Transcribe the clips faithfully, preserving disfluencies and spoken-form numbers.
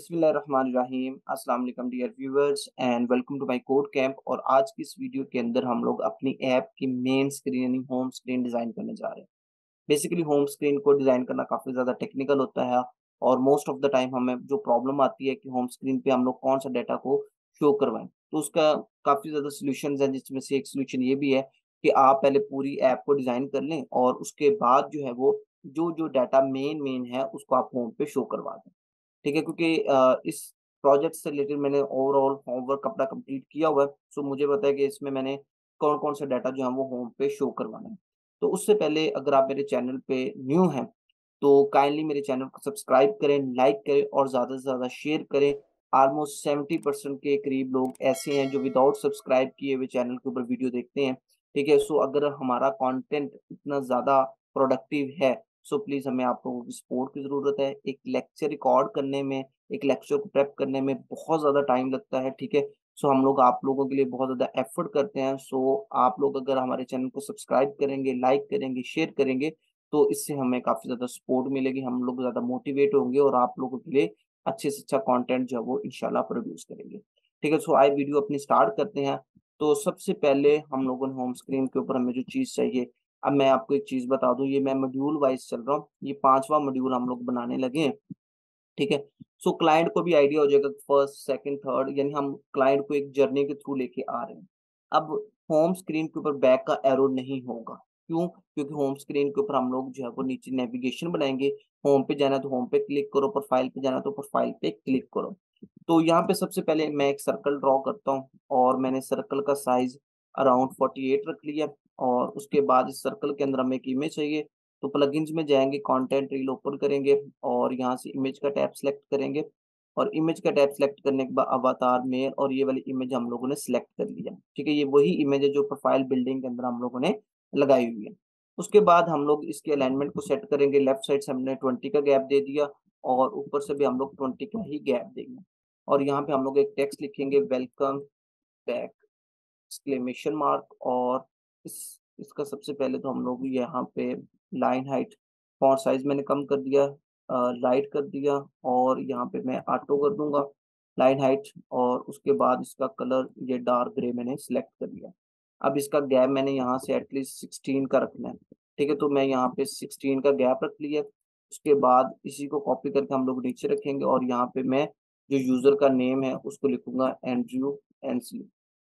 बिस्मिल्लाहिर्रहमानिर्रहीम अस्सलाम वालेकुम dear viewers and welcome to my code camp. और आज की इस वीडियो के अंदर हम लोग अपनी ऐप की मेन स्क्रीन यानी होम स्क्रीन डिज़ाइन करने जा रहे हैं। बेसिकली होम स्क्रीन को डिज़ाइन करना काफ़ी ज़्यादा टेक्निकल होता है और मोस्ट ऑफ द टाइम हमें जो प्रॉब्लम आती है कि होम स्क्रीन पे हम लोग कौन सा डाटा को शो करवाएँ। तो उसका काफ़ी ज़्यादा सॉल्यूशंस हैं, जिसमें से एक सॉल्यूशन ये भी है कि आप पहले पूरी ऐप को डिज़ाइन कर लें और उसके बाद जो है वो जो-जो डाटा मेन मेन है उसको आप होम पे शो करवा दें। ठीक है? क्योंकि अ, इस प्रोजेक्ट से रिलेटेड मैंने ओवरऑल होमवर्क अपना कंप्लीट किया हुआ है, सो मुझे पता है कि इसमें मैंने कौन-कौन सा डाटा जो है वो होम पे शो करवाना है। तो उससे पहले अगर आप मेरे चैनल पे न्यू हैं, तो काइंडली मेरे चैनल को सब्सक्राइब करें, लाइक करें और ज़्यादा से ज़्यादा शेयर करें। ऑलमोस्ट सेवेंटी परसेंट के करीब लोग ऐसे हैं जो विदाउट सब्सक्राइब किए हुए चैनल के ऊपर वीडियो देखते हैं। ठीक है? सो अगर हमारा कंटेंट इतना ज़्यादा प्रोडक्टिव है, सो प्लीज़ हमें आप लोगों की सपोर्ट की ज़रूरत है। एक लेक्चर रिकॉर्ड करने में, एक लेक्चर को प्रेप करने में बहुत ज़्यादा टाइम लगता है, ठीक है? सो हम लोग आप लोगों के लिए बहुत ज़्यादा एफर्ट करते हैं। सो आप लोग अगर हमारे चैनल को सब्सक्राइब करेंगे, लाइक करेंगे, शेयर करेंगे, तो इससे हमें काफ़ी ज़्यादा सपोर्ट मिलेगी, हम लोग ज़्यादा मोटिवेट होंगे और आप लोगों के लिए अच्छे से अच्छा कंटेंट जो है वो इंशाल्लाह प्रोड्यूस करेंगे। ठीक है? सो आइए वीडियो अपनी स्टार्ट करते हैं। तो सबसे पहले हम लोगों ने होम स्क्रीन के ऊपर हमें जो चीज़ चाहिए, अब मैं आपको एक चीज़ बता दूँ, ये मैं मॉड्यूल वाइज़ चल रहा हूँ, ये पाँचवाँ मॉड्यूल हम लोग बनाने लगे हैं, ठीक है? सो क्लाइंट को भी आइडिया हो जाएगा फर्स्ट, सेकंड, थर्ड, यानी हम क्लाइंट को एक जर्नी के थ्रू लेके आ रहे हैं। अब होम स्क्रीन के ऊपर बैक का एरो नहीं होगा, क्यों? क्योंकि होम स्क्रीन के ऊपर हम लोग जो है वो नीचे नेविगेशन बनाएँगे, होम पे जाना है तो होम पे क्लिक करो, प्रोफाइल पे जाना है तो प्रोफाइल पे क्लिक करो। तो यहाँ पे सबसे पहले मैं एक सर्कल ड्रॉ करता हूँ और मैंने सर्कल का साइज़ अराउंड अड़तालीस रख लिया और उसके बाद इस सर्कल के अंदर हमें एक इमेज चाहिए, तो प्लगइन्स में जाएँगे, कंटेंट रील ओपन करेंगे और यहाँ से इमेज का टैब सेलेक्ट करेंगे और इमेज का टैब सेलेक्ट करने के बाद अवतार मेल और ये वाली इमेज हम लोगों ने सेलेक्ट कर लिया। ठीक है? ये वही इमेज है जो प्रोफाइल बिल्डिंग के अंदर हम लोगों ने लगाई हुई है। उसके बाद हम लोग इसके अलाइनमेंट को सेट करेंगे, लेफ्ट साइड से हमने बीस का गैप दे दिया और ऊपर से भी हम लोग बीस का ही गैप देंगे। और यहाँ पे हम लोग एक टेक्स्ट लिखेंगे, वेलकम बैक एक्सक्लेमेशन मार्क। और इस इसका सबसे पहले तो हम लोग यहाँ पे लाइन हाइट, फॉन्ट साइज़ मैंने कम कर दिया, अ, लाइट कर दिया और यहाँ पे मैं ऑटो कर दूँगा लाइन हाइट और उसके बाद इसका कलर ये डार्क ग्रे मैंने सेलेक्ट कर लिया। अब इसका गैप मैंने यहाँ से एटलीस्ट सोलह का रखना है, ठीक है? तो मैं यहाँ पे सोलह का गैप रख लिया। उसके बाद इसी को कॉपी करके हम लोग नीचे रखेंगे और यहाँ पे मैं जो यूज़र का नेम है उसको लिखूँगा एंड्रयू एनसी।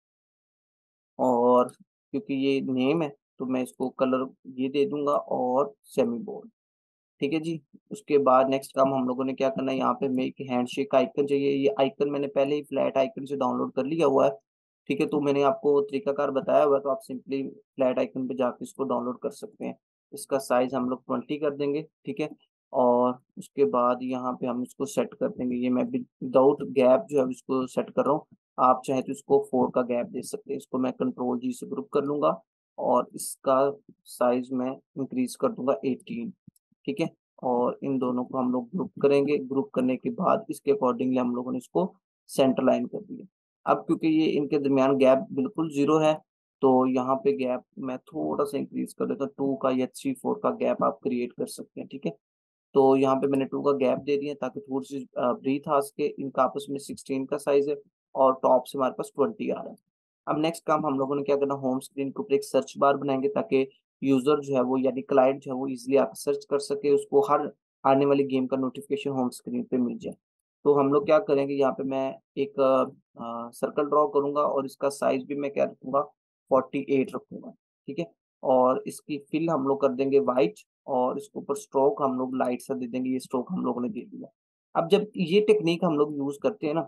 और क्योंकि ये नेम है, तो मैं इसको कलर ये दे दूँगा और सेमीकोलन, ठीक है जी? उसके बाद नेक्स्ट काम हम लोगों ने क्या करना है, यहाँ पे हमें एक हैंडशेक का आइकन चाहिए। ये आइकन मैंने पहले ही फ्लैट आइकन से डाउनलोड कर लिया हुआ है, ठीक है? तो मैंने आपको तरीकाकार बताया हुआ है, तो आप सिंपली फ्लैट आइकन पे जाके इसको डाउनलोड कर सकते हैं। इसका साइज़ हम लोग बीस कर देंगे, ठीक है? और उसके बाद यहाँ पे हम इसको सेट कर देंगे। ये मैं विदाउट गैप जो है इसको सेट कर रहा हूँ। आप चाहें तो इसको चार का गैप दे सकते हैं। इसको मैं कंट्रोल जी से ग्रुप कर लूँगा और इसका साइज़ मैं इंक्रीज़ कर दूँगा अठारह, ठीक है? और इन दोनों को हम लोग ग्रुप करेंगे। ग्रुप करने के बाद इसके अकॉर्डिंगली हम लोगों ने इसको सेंटर लाइन कर दिया। अब क्योंकि ये इनके दरमियान गैप बिल्कुल ज़ीरो है, तो यहाँ पे गैप मैं थोड़ा-सा इंक्रीज़ कर देता हूँ। दो का या तीन, चार का गैप आप क्रिएट कर सकते हैं, ठीक है? तो यहाँ पे मैंने दो का गैप दे दिया ताकि थोड़ी-सी अ, ब्रीथ आ सके। इनका आपस में सोलह का साइज़ है और टॉप से हमारे पास बीस आ रहा है। अब नेक्स्ट काम हम लोगों ने क्या करना, होम स्क्रीन के ऊपर एक सर्च बार बनाएँगे ताकि यूज़र जो है वो यानी क्लाइंट जो है वो ईज़िली आके सर्च कर सके, उसको हर आने वाली गेम का नोटिफ़िकेशन होम स्क्रीन पे मिल जाए। तो हम लोग क्या करेंगे, यहाँ पे मैं एक अ, सर्कल ड्रॉ करूँगा और इसका साइज़ भी मैं क्या रखूँगा, अड़तालीस रखूँगा, ठीक है? और इसकी फिल हम लोग कर देंगे व्हाइट और इसके ऊपर स्ट्रोक हम लोग लाइट सा दे देंगे, ये स्ट्रोक हम लोगों ने दे दिया। अब जब ये टेक्नीक हम लोग यूज़ करते हैं ना,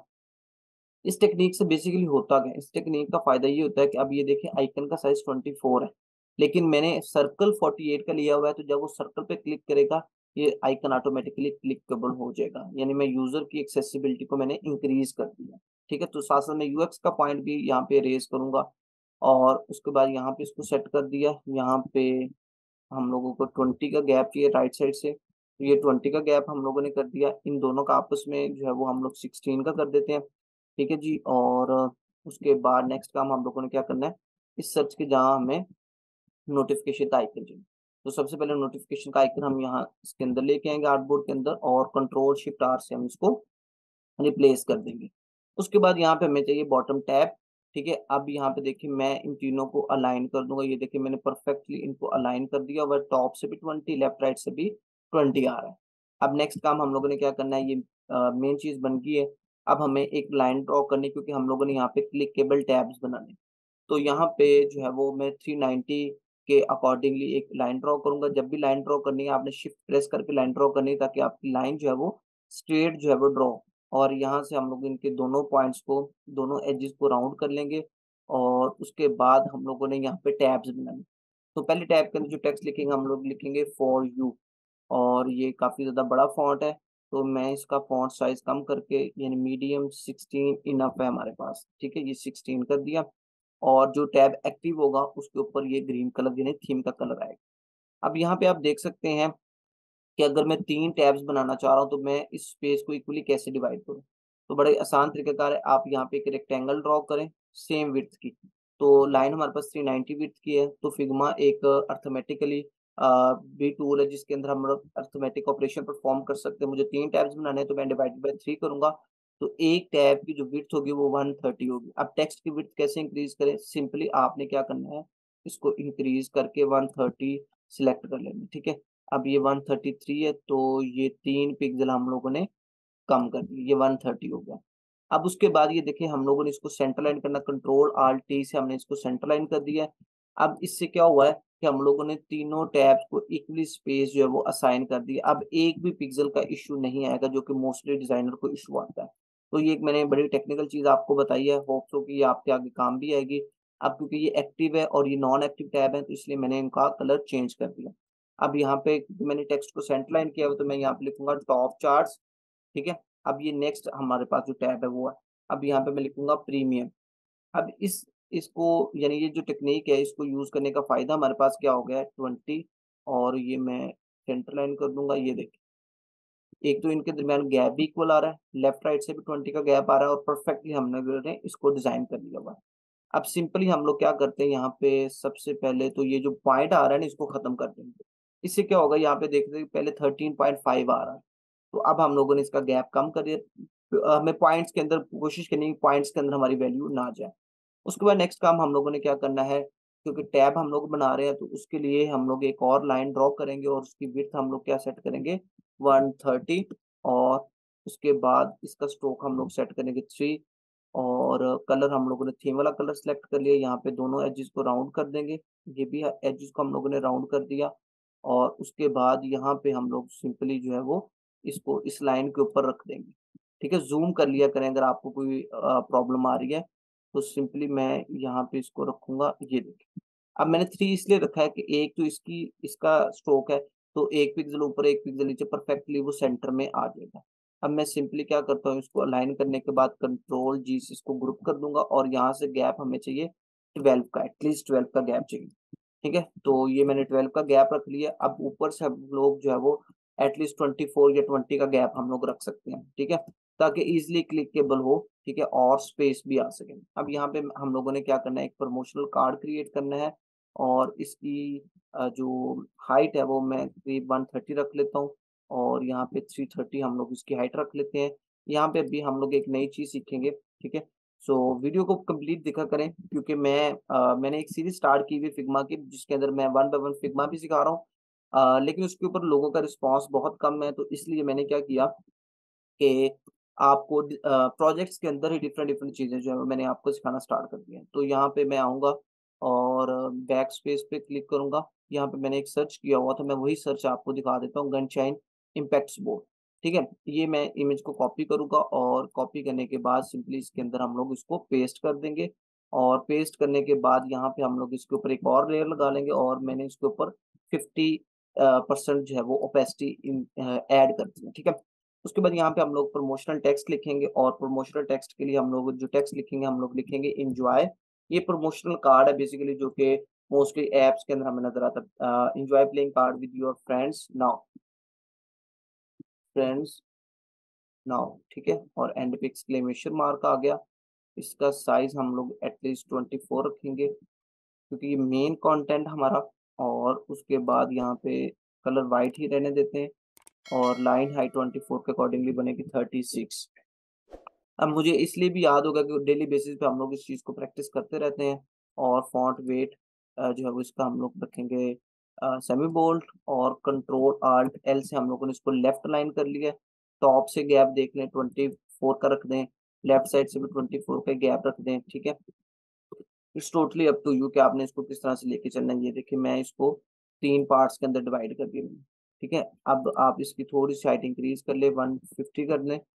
इस टेक्नीक से बेसिकली होता क्या है? इस टेक्नीक का फ़ायदा ये होता है कि अब ये देखिए आइकन का साइज़ चौबीस है, लेकिन मैंने सर्कल अड़तालीस का लिया हुआ है, तो जब वो सर्कल पे क्लिक करेगा, ये आइकन ऑटोमैटिकली क्लिकेबल हो जाएगा। यानी मैं यूज़र की एक्सेसिबिलिटी को मैंने इंक्रीज़ कर दिया, ठीक है? तो साथ-साथ मैं यूएक्स का पॉइंट भी यहाँ पे रेज़ करूँगा और उसके बाद यहाँ पे इसको सेट कर दिया। यहाँ पे हम लोगों को बीस का गैप चाहिए राइट साइड से, तो ये बीस का गैप हम लोगों ने कर दिया। इन दोनों का आपस में जो है वो हम लोग सोलह का कर देते हैं, ठीक है जी? और उसके बाद नेक्स्ट काम हम लोगों ने क्या करना है, इस सर्च के जहाँ हमें नोटिफ़िकेशन का आइकन चाहिए। तो सबसे पहले नोटिफ़िकेशन का आइकन हम यहाँ इसके अंदर लेके आएँगे आर्टबोर्ड के अंदर और कंट्रोल शिफ्ट आर से हम इसको रिप्लेस कर देंगे। उसके बाद यहाँ पे हमें चाहिए बॉटम टैब, ठीक है। अब यहाँ पे देखिए मैं इन तीनों को अलाइन कर दूँगा, ये देखिए मैंने परफेक्टली इनको अलाइन कर दिया और टॉप से भी ट्वेंटी, लेफ्ट राइट से भी ट्वेंटी आ रहा है। अब नेक्स्ट काम हम लोगों ने क्या करना है, ये अ, मेन चीज़ बन गई है। अब हमें एक लाइन ड्रॉ करनी है क्योंकि हम लोगों ने यहाँ पे क्लिकेबल टैब्स बनाने हैं। तो यहाँ पे जो है वो मैं थ्री नाइंटी के अकॉर्डिंगली एक लाइन ड्रॉ करूँगा। जब भी लाइन ड्रॉ करनी है आपने शिफ्ट प्रेस करके लाइन ड्रॉ करनी है ताकि आपकी लाइन जो है वो स्ट्रेट जो है वो ड्रॉ, और यहाँ से हम लोग इनके दोनों पॉइंट्स को, दोनों एजेस को राउंड कर लेंगे और उसके बाद हम लोगों ने यहाँ पे टैब्स बनाने। तो पहले टैब के अंदर जो टेक्स्ट लिखेंगे हम लोग लिखेंगे फॉर यू, और ये काफ़ी ज़्यादा बड़ा फ़ॉन्ट है, तो मैं इसका फ़ॉन्ट साइज़ कम करके यानी मीडियम सिक्सटीन इनफ है हमारे पास, ठीक है? ये सिक्सटीन कर दिया और जो टैब एक्टिव होगा उसके ऊपर ये ग्रीन कलर यानी थीम का कलर आएगा। अब यहाँ पे आप देख सकते हैं कि अगर मैं तीन टैब्स बनाना चाह रहा हूँ, तो मैं इस स्पेस को इक्वली कैसे डिवाइड करूँ? तो बड़ा ही आसान तरीकाकार है, आप यहाँ पे एक रेक्टेंगल ड्रॉ करें, सेम विड्थ की। तो लाइन हमारे पास थ्री नाइंटी विड्थ की है, तो फिग्मा एक अर्थमेटिकली अ, भी टूल है जिसके अंदर हम लोग अर्थमेटिक ऑपरेशन परफॉर्म कर सकते हैं। मुझे तीन टैब्स बनाने हैं, तो मैं डिवाइडेड बाय थ्री करूँगा, तो एक टैब की जो विड्थ होगी वो वन थर्टी होगी। अब टेक्स्ट की विड्थ कैसे इंक्रीज़ करें? सिंपली आपने क्या करना है, इसको इंक्रीज़ करके वन थर्टी सिलेक्ट कर लेना है, ठीक है? अब ये वन थर्टी थ्री है, तो ये तीन पिक्सेल हम लोगों ने कम कर दिए, ये वन थर्टी हो गया। अब उसके बाद ये देखिए हम लोगों ने इसको सेंटर लाइन करना, कंट्रोल आल्ट टी से हमने इसको सेंटर लाइन कर दिया है। अब इससे क्या हुआ है कि हम लोगों ने तीनों टैब्स को इक्वली स्पेस जो है वो असाइन कर दी। अब एक भी पिक्सेल का इश्यू नहीं आएगा जो कि मोस्टली डिज़ाइनर को इश्यू आता है। तो ये एक मैंने बड़ी टेक्निकल चीज़ आपको बताई है, होप सो कि ये आपके आगे काम भी आएगी। अब क्योंकि ये एक्टिव है और ये नॉन एक्टिव टैब है, तो इसलिए मैंने इनका कलर चेंज कर दिया। अब यहाँ पे मैंने टेक्स्ट को सेंटर लाइन किया हुआ, तो मैं यहाँ पे लिखूँगा टॉप चार्ट्स, ठीक है? अब ये नेक्स्ट हमारे पास जो टैब है वो है। अब यहाँ पे मैं लिखूँगा प्रीमियम। अब इस इसको यानी ये जो टेक्नीक है इसको यूज़ करने का फ़ायदा हमारे पास क्या हो गया है ट्वेंटी, और ये मैं सेंटर लाइन कर दूँगा, ये देखिए। एक तो इनके दरमियान गैप भी इक्वल आ रहा है, लेफ्ट राइट से भी ट्वेंटी का गैप आ रहा है और परफेक्टली हमने जो है इसको डिज़ाइन कर लिया हुआ है। अब सिंपली हम लोग क्या करते हैं, यहाँ पे सबसे पहले तो ये जो पॉइंट आ रहा है ना इसको खत्म कर देंगे। इससे क्या होगा, यहाँ पे देखते हैं पहले थर्टीन पॉइंट फाइव आ रहा है, तो अब हम लोगों ने इसका गैप कम कर दिया। अ, हमें पॉइंट्स के अंदर कोशिश करनी है कि पॉइंट्स के अंदर हमारी वैल्यू ना जाए। उसके बाद नेक्स्ट काम हम लोगों ने क्या करना है, क्योंकि टैब हम लोग बना रहे हैं तो उसके लिए हम लोग एक और लाइन ड्रॉ करेंगे और उसकी विड्थ हम लोग क्या सेट करेंगे वन थर्टी, और उसके बाद इसका स्ट्रोक हम लोग सेट करेंगे थ्री, और कलर हम लोगों ने थीम वाला कलर सेलेक्ट कर लिया। यहाँ पे दोनों एजेस को राउंड कर देंगे, ये भी एजेस को हम लोगों ने राउंड कर दिया, और उसके बाद यहाँ पे हम लोग सिंपली जो है वो इसको इस लाइन के ऊपर रख देंगे, ठीक है? ज़ूम कर लिया करें अगर आपको कोई अ, प्रॉब्लम आ रही है, तो सिंपली मैं यहाँ पे इसको रखूँगा, ये देखिए। अब मैंने थ्री इसलिए रखा है कि एक तो इसकी इसका स्ट्रोक है, तो एक पिक्सेल ऊपर एक पिक्सेल नीचे परफेक्टली वो सेंटर में आ जाएगा। अब मैं सिंपली क्या करता हूँ, इसको अलाइन करने के बाद कंट्रोल जी से इसको ग्रुप कर दूँगा और यहाँ से गैप हमें चाहिए ट्वेल्व का, एटलीस्ट ट्वेल्व का गैप चाहिए, ठीक है? तो ये मैंने ट्वेल्व का गैप रख लिया। अब ऊपर से हम लोग जो है वो एटलीस्ट ट्वेंटी फोर या ट्वेंटी का गैप हम लोग रख सकते हैं, ठीक है? ताकि ईज़िली क्लिकेबल हो, ठीक है? और स्पेस भी आ सके। अब यहाँ पे हम लोगों ने क्या करना है, एक प्रमोशनल कार्ड क्रिएट करना है, और इसकी अ, जो हाइट है वो मैं करीब वन थर्टी रख लेता हूँ, और यहाँ पे थ्री थर्टी हम लोग इसकी हाइट रख लेते हैं। यहाँ पे भी हम लोग एक नई चीज़ सीखेंगे, ठीक है? सो वीडियो को कंप्लीट देखा करें क्योंकि मैं अ, मैंने एक सीरीज़ स्टार्ट की हुई है फिग्मा की जिसके अंदर मैं वन बाय वन फिग्मा भी सिखा रहा हूँ। अ, लेकिन उसके ऊपर लोगों का रिस्पॉन्स बहुत कम है, तो इसलिए मैंने क्या किया कि आपको ड अ, प्रोजेक्ट्स के अंदर ही डिफरेंट-डिफरेंट चीज़ें जो है मैंने आपको सिखाना स्टार्ट कर दिया है। तो यहाँ पे मैं आऊँगा और बैक स्पेस पे क्लिक करूँगा। यहाँ पे मैंने एक सर्च किया हुआ था, मैं वही सर्च आपको दिखा देता हूँ, गनशाइन इम्पैक्ट्स बोर्ड, ठीक है? ये मैं इमेज को कॉपी करूँगा और कॉपी करने के बाद सिंपली इसके अंदर हम लोग इसको पेस्ट कर देंगे, और पेस्ट करने के बाद यहाँ पे हम लोग इसके ऊपर एक और लेयर लगा लेंगे, और मैंने इसके ऊपर फिफ्टी अ, परसेंट जो है वो ओपेसिटी इन अ, ऐड कर दी है, ठीक है? उसके बाद यहाँ पे हम लोग प्रमोशनल टेक्स्ट लिखेंगे, और प्रमोशनल टेक्स्ट के लिए हम लोग जो टेक्स्ट लिखेंगे हम लोग लिखेंगे एन्जॉय। ये प्रमोशनल कार्ड है बेसिकली जो कि मोस्टली ऐप्स के अंदर हमें नज़र आता है। Uh, enjoy playing card with your friends now, friends now, ठीक है? और एंड पे एक्सक्लेमेशन मार्क आ गया। इसका साइज़ हम लोग एटलीस्ट ट्वेंटी फोर रखेंगे क्योंकि ये मेन कंटेंट हमारा, और उसके बाद यहाँ पे कलर व्हाइट ही रहने देते हैं, और लाइन हाइट ट्वेंटी फोर के अकॉर्डिंगली बनेगी थर्टी सिक्स। अब मुझे इसलिए भी याद होगा कि डेली बेसिस पे हम लोग इस चीज़ को प्रैक्टिस करते रहते हैं। और फ़ॉन्ट वेट अ, जो है वो इसका हम लोग रखेंगे अ, सेमी बोल्ड, और कंट्रोल अल्ट एल से हम लोगों ने इसको लेफ्ट लाइन कर लिया है। टॉप से गैप देख लें, ट्वेंटी फ़ोर का रख दें, लेफ्ट साइड से भी ट्वेंटी फ़ोर का गैप रख दें, ठीक है? It's totally up to you कि आपने इसको किस तरह से लेके चलना है। ये देखिए मैं इसको तीन पार्ट्स के अंदर डिवाइड कर दिया मैंने, ठीक है? अब आप इसकी थोड़ी-सी हाइट इंक्रीज़ कर लें, वन फ़िफ़्टी कर लें,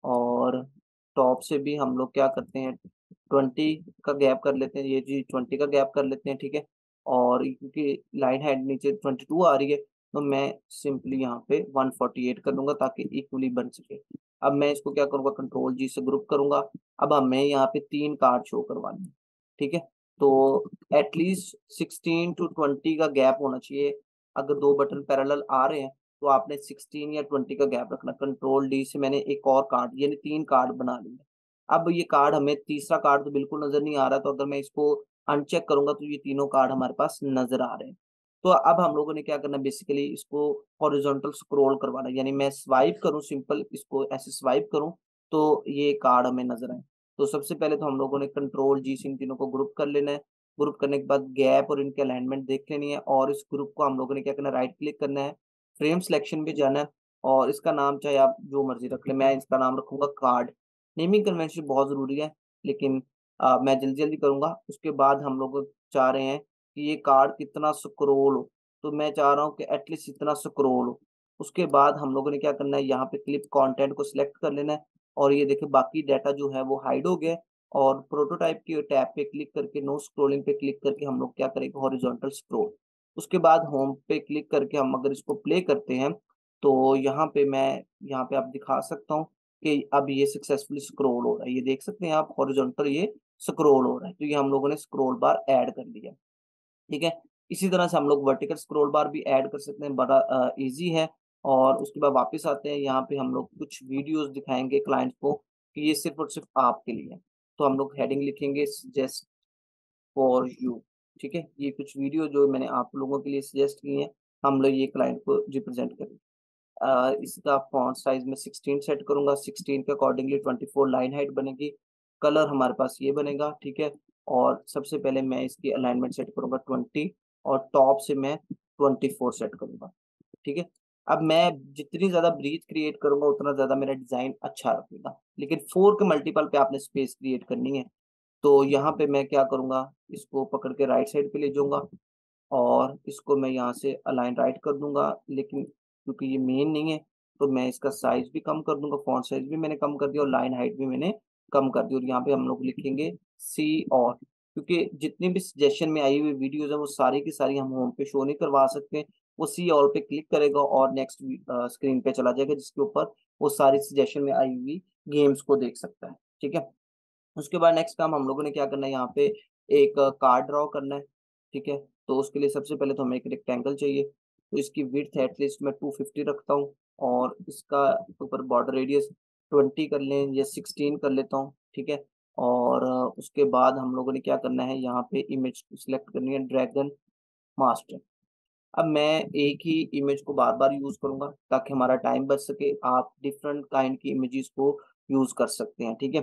और टॉप से भी हम लोग क्या करते हैं, ट्वेंटी का गैप कर लेते हैं, ये जी ट्वेंटी का गैप कर लेते हैं, ठीक है? और क्योंकि लाइन हाइट नीचे ट्वेंटी टू आ रही है, तो मैं सिंपली यहाँ पे वन फ़ोर्टी एट कर दूँगा ताकि इक्वली बन सके। अब मैं इसको क्या करूँगा, कंट्रोल जी से ग्रुप करूँगा। अब हमें यहाँ पे तीन कार्ड शो करवाने हैं, ठीक है? तो at least sixteen to twenty का गैप होना चाहिए। अगर दो बटन पैरेलल आ रहे हैं, तो आपने सिक्सटीन या ट्वेंटी का गैप रखना। कंट्रोल डी से मैंने एक और कार्ड यानी तीन कार्ड बना लिए। अब ये कार्ड हमें तीसरा कार्ड तो बिल्कुल नज़र नहीं आ रहा, तो अगर मैं इसको अनचेक करूँगा तो ये तीनों कार्ड हमारे पास नज़र आ रहे हैं। तो अब हम लोगों ने क्या करना है, बेसिकली इसको हॉरिज़ॉन्टल स्क्रॉल करवाना है, यानी मैं स्वाइप करूँ, सिंपल इसको ऐसे स्वाइप करूँ, तो ये कार्ड हमें नज़र आए। तो सबसे पहले तो हम लोगों ने कंट्रोल जी से इन तीनों को ग्रुप कर लेना है। ग्रुप करने के बाद गैप और इनकी अलाइनमेंट देख लेनी है, और इस ग्रुप को हम लोगों ने क्या करना है, राइट क्लिक करना है, फ्रेम सिलेक्शन पे जाना है, और इसका नाम चाहे आप जो मर्ज़ी रख लें। मैं इसका नाम रखूँगा कार्ड। नेमिंग कन्वेंशन बहुत ज़रूरी है, लेकिन अ, मैं जल्दी-जल्दी करूँगा। उसके बाद हम लोग चाह रहे हैं कि ये कार्ड कितना स्क्रॉल हो, तो मैं चाह रहा हूँ कि एटलीस्ट इतना स्क्रॉल हो। उसके बाद हम लोगों ने क्या करना है, यहाँ पे क्लिप कंटेंट को सिलेक्ट कर लेना है, और ये देखिए बाकी डाटा जो है वो हाइड हो गया है। और प्रोटोटाइप की टैब पे क्लिक करके, नो स्क्रॉलिंग पे क्लिक करके हम लोग क्या करेंगे, हॉरिजॉन्टल स्क्रॉल। उसके बाद होम पे क्लिक करके हम अगर इसको प्ले करते हैं, तो यहाँ पे मैं यहाँ पे आप दिखा सकता हूँ कि अब ये सक्सेसफुली स्क्रॉल हो रहा है। ये देख सकते हैं आप, हॉरिजॉन्टल ये स्क्रॉल हो रहा है। तो ये हम लोगों ने स्क्रॉल बार ऐड कर लिया, ठीक है? इसी तरह से हम लोग वर्टिकल स्क्रॉल बार भी ऐड कर सकते हैं, बड़ा अ, ईज़ी है। और उसके बाद वापस आते हैं, यहाँ पे हम लोग कुछ वीडियोज़ दिखाएँगे क्लाइंट को कि ये सिर्फ़ और सिर्फ़ आपके लिए है। तो हम लोग हेडिंग लिखेंगे सजेस्ट फॉर यू, ठीक है? ये कुछ वीडियो जो मैंने आप लोगों के लिए सजेस्ट की हैं, हम लोग ये क्लाइंट को रिप्रेज़ेंट करेंगे। अ, इसका फ़ॉन्ट साइज़ मैं सिक्सटीन सेट करूँगा, सिक्सटीन के accordingly twenty four line height बनेगी। कलर हमारे पास ये बनेगा, ठीक है? और सबसे पहले मैं इसकी अलाइनमेंट सेट करूँगा ट्वेंटी, और टॉप से मैं ट्वेंटी फ़ोर सेट करूँगा, ठीक है? अब मैं जितनी ज़्यादा ब्रीथ क्रिएट करूँगा, उतना ज़्यादा मेरा डिज़ाइन अच्छा लगेगा। लेकिन फ़ोर के मल्टीपल पे आपने स्पेस क्रिएट करनी है। तो यहाँ पे मैं क्या करूँगा, इसको पकड़ के राइट साइड पे ले जाऊँगा, और इसको मैं यहाँ से अलाइन राइट कर दूँगा, लेकिन क्योंकि ये मेन नहीं है, तो मैं इसका साइज़ भी कम कर दूँगा, फ़ॉन्ट साइज़ भी मैंने कम कर दिया, और लाइन हाइट भी मैंने कम कर दी, और यहाँ पे हम लोग लिखेंगे सी ऑल, क्योंकि जितनी भी सजेशन में आई हुई वीडियोज़ हैं, वो सारी की सारी हम होम पे शो नहीं करवा सकते। वो सी ऑल पे क्लिक करेगा और नेक्स्ट वी अ, स्क्रीन पे चला जाएगा, जिसके ऊपर वो सारी सजेशन में आई हुई गेम्स को देख सकता है, ठीक है? उसके बाद नेक्स्ट काम हम लोगों ने क्या करना है, यहाँ पे एक कार्ड ड्रॉ करना है, ठीक है? तो उसके लिए सबसे पहले तो हमें एक रेक्टेंगल चाहिए, तो इसकी विड्थ एटलीस्ट मैं टू फ़िफ़्टी रखता हूँ, और इसका ऊपर बॉर्डर रेडियस ट्वेंटी कर लें या सिक्सटीन कर लेता हूँ, ठीक है? और अ, उसके बाद हम लोगों ने क्या करना है, यहाँ पे इमेज सिलेक्ट करनी है, ड्रैगन मास्टर। अब मैं एक ही इमेज को बार-बार यूज़ करूँगा ताकि हमारा टाइम बच सके, आप डिफरेंट काइंड की इमेजेस को यूज़ कर सकते हैं, ठीक है?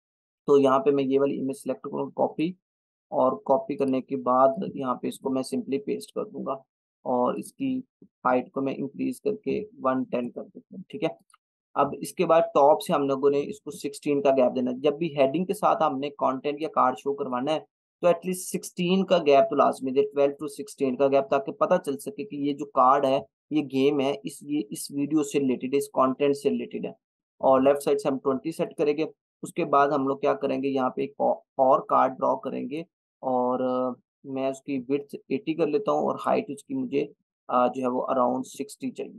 तो यहाँ पे मैं ये वाली इमेज सिलेक्ट करूँगा, कॉपी, और कॉपी करने के बाद यहाँ पे इसको मैं सिंपली पेस्ट कर दूँगा, और इसकी हाइट को मैं इंक्रीज़ करके वन टेन कर देता हूँ, ठीक है? अब इसके बाद टॉप से हम लोगों ने इसको सिक्सटीन का गैप देना है। जब भी हेडिंग के साथ हमने कंटेंट या कार्ड शो करवाना है, तो एटलीस्ट सिक्सटीन का गैप तो लाज़मी दें, ट्वेल्व टू सिक्सटीन का गैप, ताकि पता चल सके कि ये जो कार्ड है, ये गेम है, इस ये इस वीडियो से रिलेटेड है, इस कंटेंट से रिलेटेड है। और लेफ्ट साइड से हम ट्वेंटी सेट करेंगे। उसके बाद हम लोग क्या करेंगे, यहाँ पे एक औ और कार्ड ड्रॉ करेंगे, और अ, मैं उसकी विड्थ एटी कर लेता हूँ, और हाइट उसकी मुझे अ, जो है वो अराउंड सिक्सटी चाहिए।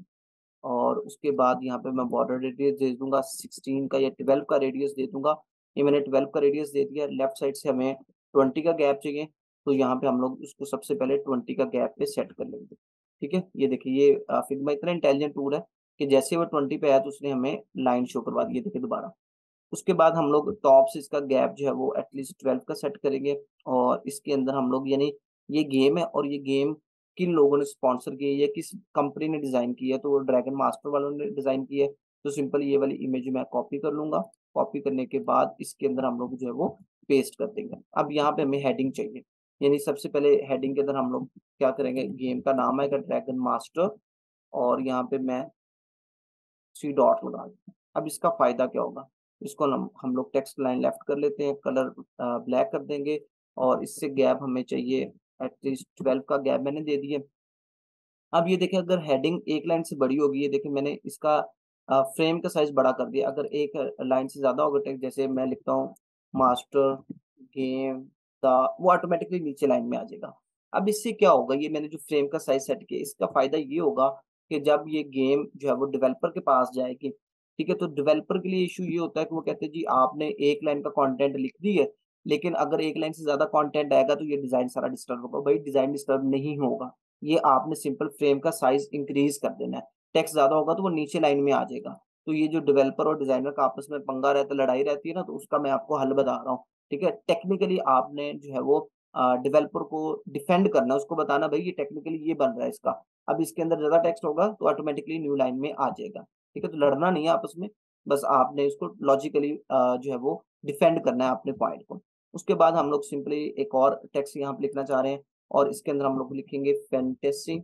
और उसके बाद यहाँ पे मैं बॉर्डर रेडियस दे दूँगा सिक्सटीन का या ट्वेल्व का रेडियस दे दूँगा। ये मैंने ट्वेल्व का रेडियस दे दिया, लेफ्ट साइड से हमें ट्वेंटी का गैप चाहिए, तो यहाँ पे हम लोग उसको सबसे पहले ट्वेंटी का गैप पे सेट कर लेंगे। ठीक है? ये देखिए, ये अ, फिग्मा इतना इंटेलिजेंट टूल है कि जैसे ही वो ट्वेंटी पे आया तो उसने हमें लाइन शो करवा दी है, देखिए दोबारा। उसके बाद हम लोग टॉप से इसका गैप जो है वो एटलीस्ट ट्वेल्व का सेट करेंगे, और इसके अंदर हम लोग, यानी ये गेम है, और ये गेम किन लोगों ने स्पॉन्सर की है या किस कंपनी ने डिज़ाइन की है, तो वो ड्रैगन मास्टर वालों ने डिज़ाइन की है। तो सिंपल ये वाली इमेज मैं कॉपी कर लूँगा, कॉपी करने के बाद इसके अंदर हम लोग जो है वो पेस्ट कर देंगे। अब यहाँ पे हमें हेडिंग चाहिए, यानी सबसे पहले हेडिंग के अंदर हम लोग क्या करेंगे, गेम का नाम आएगा ड्रैगन मास्टर और यहाँ पे मैं थ्री डॉट लगा दूँ। अब इसका फ़ायदा क्या होगा, इसको हम हम लोग टेक्स्ट लाइन लेफ्ट कर लेते हैं, कलर अ, ब्लैक कर देंगे और इससे गैप हमें चाहिए एटलीस्ट ट्वेल्व का गैप मैंने दे दिए। अब ये देखिए अगर हेडिंग एक लाइन से बड़ी होगी, ये देखिए मैंने इसका अ, फ्रेम का साइज़ बड़ा कर दिया। अगर एक लाइन से ज़्यादा होगा टेक्स्ट, जैसे मैं लिखता हूँ मास्टर गेम द, वो ऑटोमैटिकली नीचे लाइन में आ जाएगा। अब इससे क्या होगा, ये मैंने जो फ्रेम का साइज़ सेट किया, इसका फ़ायदा ये होगा कि जब ये गेम जो है वो डेवलपर के पास जाएगी, ठीक है? तो डेवलपर के लिए इश्यू ये होता है कि वो कहते हैं जी आपने एक लाइन का कंटेंट लिख दी है, लेकिन अगर एक लाइन से ज़्यादा कंटेंट आएगा तो ये डिज़ाइन सारा डिस्टर्ब होगा। भाई डिज़ाइन डिस्टर्ब नहीं होगा, ये आपने सिंपल फ्रेम का साइज़ इंक्रीज़ कर देना है। टेक्स्ट ज़्यादा होगा तो वो नीचे लाइन में आ जाएगा। तो ये जो डेवलपर और डिज़ाइनर का आपस में पंगा रहता है, लड़ाई रहती है ना, तो उसका मैं आपको हल बता रहा हूँ, ठीक है? टेक्निकली आपने जो है वो अ, डेवलपर को डिफेंड करना है, उसको बताना भई ये टेक्निकली ये बन रहा है इसका। अब इसके अंदर ज़्यादा टेक्स्ट होगा तो ऑटोमैटिकली न्यू लाइन में आ जाएगा, ठीक है? तो लड़ना नहीं है आपस में, बस आपने इसको लॉजिकली अ, जो है वो डिफेंड करना है अपने पॉइंट को। उसके बाद हम लोग सिंपली एक और टेक्स्ट यहाँ पे लिखना चाह रहे हैं और इसके अंदर हम लोग लिखेंगे फैंटेसी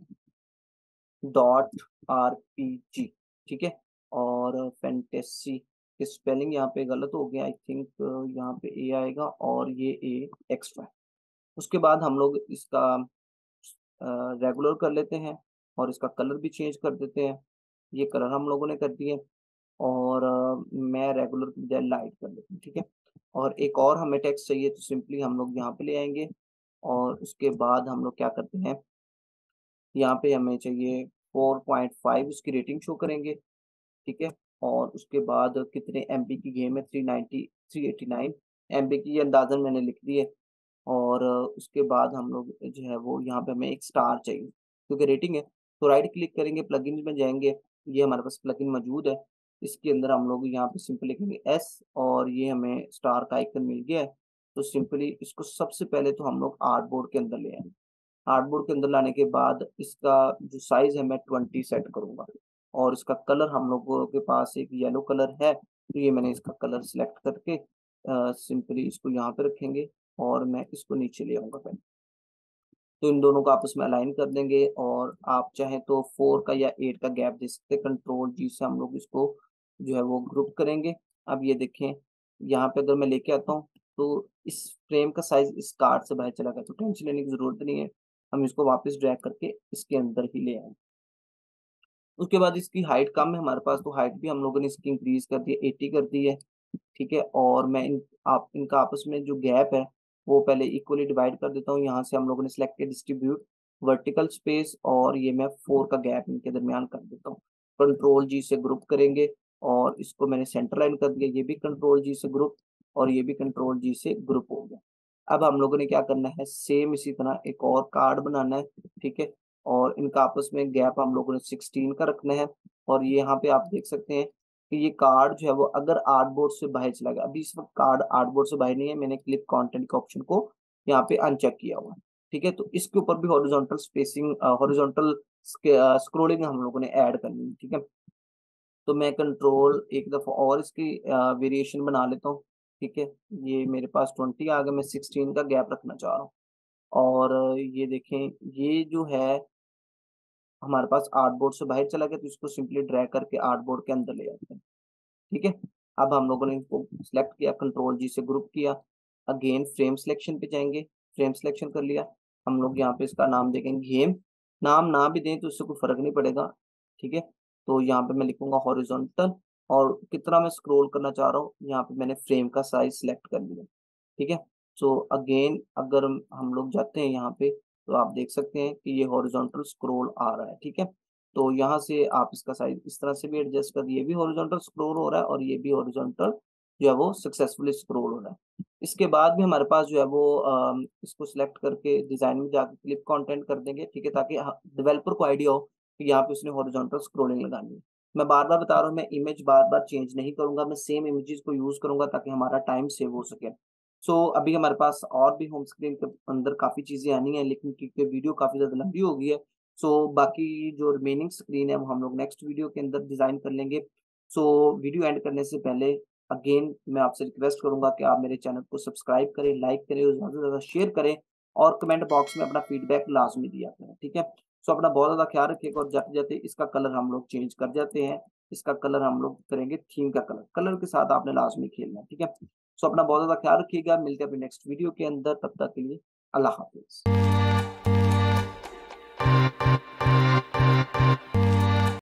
डॉट आरपीजी, ठीक है? और फैंटेसी की स्पेलिंग यहाँ पे गलत हो गया, आई थिंक यहाँ पे ए आएगा और ये ए एक्स्ट्रा है। उसके बाद हम लोग इसका अ, रेगुलर कर लेते हैं और इसका कलर भी चेंज कर देते हैं। ये कलर हम लोगों ने कर दिए और अ, मैं रेगुलर की बजाय लाइट कर लेता हूँ, ठीक है? और एक और हमें टेक्स्ट चाहिए तो सिंपली हम लोग यहाँ पे ले आएँगे और उसके बाद हम लोग क्या करते हैं, यहाँ पे हमें चाहिए फ़ोर पॉइंट फ़ाइव उसकी रेटिंग शो करेंगे, ठीक है? और उसके बाद कितने एमबी की गेम है, three ninety three eighty nine MB की, ये अंदाज़न मैंने लिख दिए और अ, उसके बाद हम लोग जो है वो यहाँ पे हमें एक स्टार चाहिए, क्योंकि रेटिंग है, तो राइट क्लिक करेंगे, प्लगइन्स में जाएँगे, ये हमारे पास प्लगइन मौजूद है। इसके अंदर हम लोग यहाँ पे सिंपल लिखेंगे एस और ये हमें स्टार का आइकन मिल गया है, तो सिंपली इसको सबसे पहले तो हम लोग आर्टबोर्ड के अंदर ले आएँगे। आर्टबोर्ड के अंदर लाने के बाद इसका जो साइज़ है मैं ट्वेंटी सेट करूँगा और इसका कलर हम लोगों के पास एक येलो कलर है, तो ये मैंने इसका कलर सिलेक्ट करके अ, सिंपली इसको यहाँ पे रखेंगे और मैं इसको नीचे ले आऊँगा पहले। तो इन दोनों को आपस में अलाइन कर देंगे और आप चाहें तो फ़ोर का या एट का गैप दे सकते हैं, कंट्रोल जी से हम लोग इसको जो है वो ग्रुप करेंगे। अब ये देखें, यहाँ पे अगर मैं लेके आता हूँ, तो इस फ्रेम का साइज़ इस कार्ड से बाहर चला गया, तो टेंशन लेने की ज़रूरत नहीं है। हम इसको वापस ड्रैग करके इसके अंदर ही ले आएँ। उसके बाद इसकी हाइट कम है हमारे पास, तो हाइट भी हम लोगों ने इसकी इंक्रीज़ कर दी है, एटी कर दी है, ठीक है? और मैं इन आप इनका आपस में जो गैप है, वो पहले इक्वली डिवाइड कर देता हूँ। यहाँ से हम लोगों ने सिलेक्ट किया डिस्ट्रीब्यूट वर्टिकल स्पेस और ये मैं फ़ोर का गैप इनके दरमियान कर देता हूँ। कंट्रोल जी से ग्रुप करेंगे और इसको मैंने सेंटर लाइन कर दिया, ये भी कंट्रोल जी से ग्रुप और ये भी कंट्रोल जी से ग्रुप हो गया। अब हम लोगों ने क्या करना है, सेम इसी तरह एक और कार्ड बनाना है, ठीक है? और इनका आपस में गैप हम लोगों ने सिक्सटीन का रखना है और ये यहाँ पे आप देख सकते हैं कि ये कार्ड जो है वो अगर आर्टबोर्ड से बाहर चला गया, अभी इस वक़्त कार्ड आर्टबोर्ड से बाहर नहीं है, मैंने क्लिप कंटेंट के ऑप्शन को यहाँ पे अनचेक किया हुआ है, ठीक है? तो इसके ऊपर भी हॉरिज़ॉन्टल स्पेसिंग अ, हॉरिज़ॉन्टल स्क अ, स्क्रोलिंग हम लोगों ने ऐड करनी है, ठीक है? तो मैं कंट्रोल एक दफ़ा और इसकी अ, वेरिएशन बना लेता हूँ, ठीक है? ये मेरे पास ट्वेंटी आ गया, मैं सिक्सटीन का गैप रखना चाह रहा हूँ और अ, ये देखें, ये जो है हमारे पास आर्टबोर्ड से बाहर चला गया, तो इसको सिंपली ड्रैग करके आर्टबोर्ड के अंदर ले आते हैं। ठीक है? अब हम लोगों ने इसको सिलेक्ट किया, कंट्रोल जी से ग्रुप किया, अगेन फ्रेम सिलेक्शन पे जाएँगे, फ्रेम सिलेक्शन कर लिया। हम लोग यहाँ पे इसका नाम देंगे गेम, नाम ना भी दें तो इससे कोई फ़र्क नहीं पड़ेगा, ठीक है? तो यहाँ पे मैं लिखूँगा हॉरिज़ॉन्टल और कितना मैं स्क्रॉल करना चाह रहा हूँ, यहाँ पे मैंने फ्रेम का साइज़ सिलेक्ट कर लिया, ठीक है? सो अगेन अगर हम हम लोग जाते हैं यहाँ पे, तो आप देख सकते हैं कि ये हॉरिज़ॉन्टल स्क्रॉल आ रहा है, ठीक है? तो यहाँ से आप इसका साइज़ इस तरह से भी एडजस्ट कर, ये भी हॉरिज़ॉन्टल स्क्रॉल हो रहा है और ये भी हॉरिज़ॉन्टल जो है वो सक्सेसफुली स्क्रॉल हो रहा है। इसके बाद भी हमारे पास जो है वो अ, इसको सिलेक्ट करके डिज़ाइन में जाके क्लिप कंटेंट कर देंगे, ठीक है? ताकि ह डेवलपर को आइडिया हो कि यहाँ पे उसने हॉरिज़ॉन्टल स्क्रॉलिंग लगानी है। मैं बार-बार बता रहा हूँ, मैं इमेज बार-बार चेंज नहीं करूँगा, मैं सेम इमेजेस को यूज़ करूँगा ताकि हमारा टाइम सेव हो सके। सो अभी हमारे पास और भी होम स्क्रीन के अंदर काफ़ी चीज़ें आनी हैं, लेकिन क्योंकि वीडियो काफ़ी ज़्यादा लंबी हो गई है, सो बाकी जो रिमेनिंग स्क्रीन है वो हम लोग नेक्स्ट वीडियो के अंदर डिज़ाइन कर लेंगे। सो वीडियो एंड करने से पहले अगेन मैं आपसे रिक्वेस्ट करूंगा कि आप मेरे चैनल को सब्सक्राइब करें, लाइक करें और ज़्यादा से ज़्यादा शेयर करें और कमेंट बॉक्स में अपना फीडबैक लाजमी दिया करें, ठीक है? सो अपना बहुत ज़्यादा ख्याल रखिएगा और जाते-जाते इसका कलर हम लोग चेंज कर जाते हैं। इसका कलर हम लोग करेंगे थीम का कलर। कलर के साथ आपने लाज़मी खेलना है, ठीक है? सो अपना बहुत ज़्यादा ख्याल रखिएगा, मिलते हैं अपने नेक्स्ट वीडियो के अंदर, तब तक के लिए अल्लाह हाफ़िज़।